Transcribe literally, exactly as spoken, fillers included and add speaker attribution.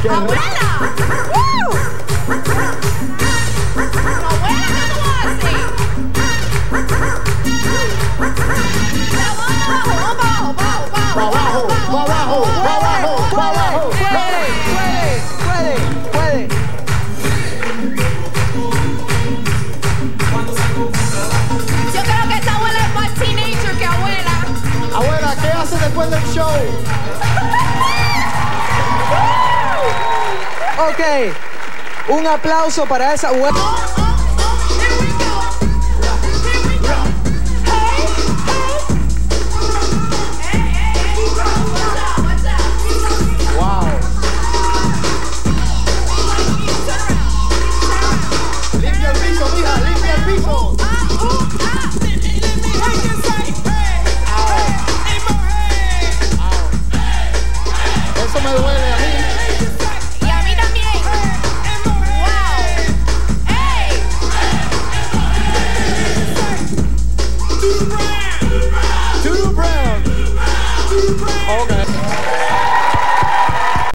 Speaker 1: ¡Abuela! ¡Woo! ¡Abuela, qué tú haces! Vamos abajo, vamos abajo, vamos abajo, vamos abajo, vamos abajo.
Speaker 2: Puede, puede, puede, puede.
Speaker 1: Yo creo que esta abuela es más teenager que abuela.
Speaker 3: Abuela, ¿qué hace después del show?
Speaker 2: Ok, un aplauso para esa abuela.
Speaker 3: Eso me duele.